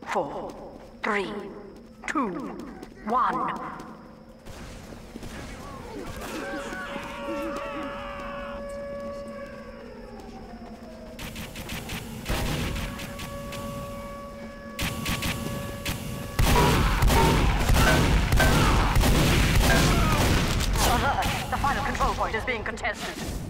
4, 3, 2, 1. Alert! The final control point is being contested.